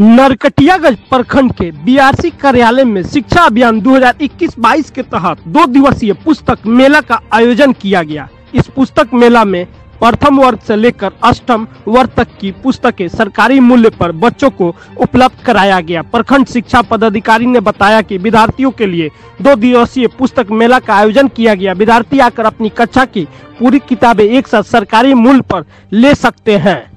नरकटियागंज प्रखंड के बीआरसी कार्यालय में शिक्षा अभियान 2021-22 के तहत 2 दिवसीय पुस्तक मेला का आयोजन किया गया। इस पुस्तक मेला में प्रथम वर्ग से लेकर अष्टम वर्ग तक की पुस्तकें सरकारी मूल्य पर बच्चों को उपलब्ध कराया गया। प्रखंड शिक्षा पदाधिकारी ने बताया कि विद्यार्थियों के लिए 2 दिवसीय पुस्तक मेला का आयोजन किया गया। विद्यार्थी आकर अपनी कक्षा की पूरी किताबें एक साथ सरकारी मूल्य पर ले सकते हैं।